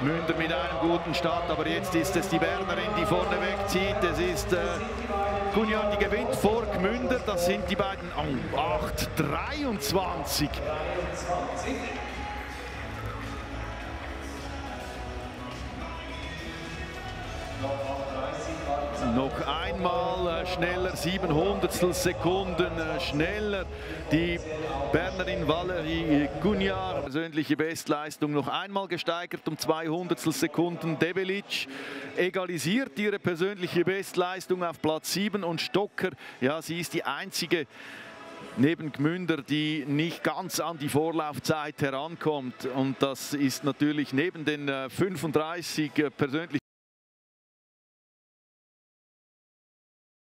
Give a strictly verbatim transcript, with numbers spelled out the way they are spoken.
Münder mit einem guten Start, aber jetzt ist es die Bernerin, die vorne wegzieht. Es ist äh, Gunyar, die gewinnt vor Gmünder. Das sind die beiden. Oh, acht dreiundzwanzig. Noch einmal äh, schneller, sieben Hundertstel Sekunden äh, schneller. Die Bernerin Valerie Gunyar, persönliche Bestleistung noch einmal gesteigert um zwei Hundertstel Sekunden. Debelic egalisiert ihre persönliche Bestleistung auf Platz sieben und Stocker, ja, sie ist die einzige neben Gmünder, die nicht ganz an die Vorlaufzeit herankommt. Und das ist natürlich neben den äh, fünfunddreißig äh, persönlichen